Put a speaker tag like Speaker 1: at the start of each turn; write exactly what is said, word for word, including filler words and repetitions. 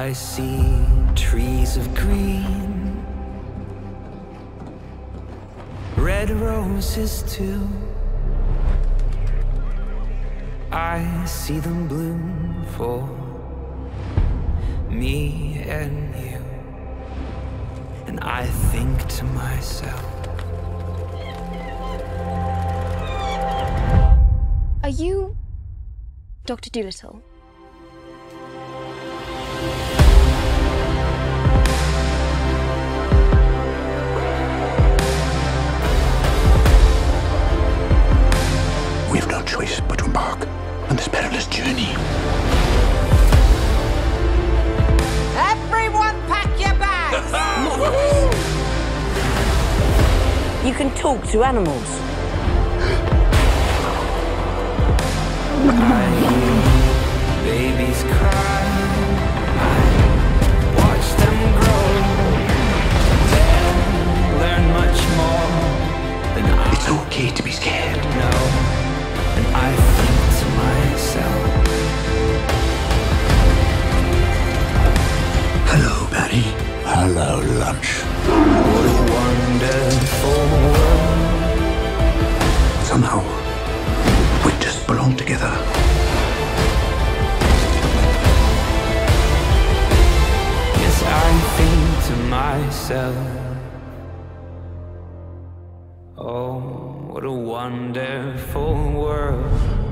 Speaker 1: I see trees of green, red roses too. I see them bloom for me and you. And I think to myself,
Speaker 2: are you Doctor Dolittle?
Speaker 3: We have no choice but to embark on this perilous journey.
Speaker 4: Everyone pack your bags!
Speaker 5: You can talk to animals.
Speaker 1: I hear babies cry, I watch them grow, then learn much more than I
Speaker 3: It's okay to be scared.
Speaker 1: know. And I think to myself,
Speaker 3: Hello, Barry. Hello, lunch.
Speaker 1: what a wonderful world.
Speaker 3: Somehow, we just belong together.
Speaker 1: Yes, I think to myself, oh, what a wonderful world.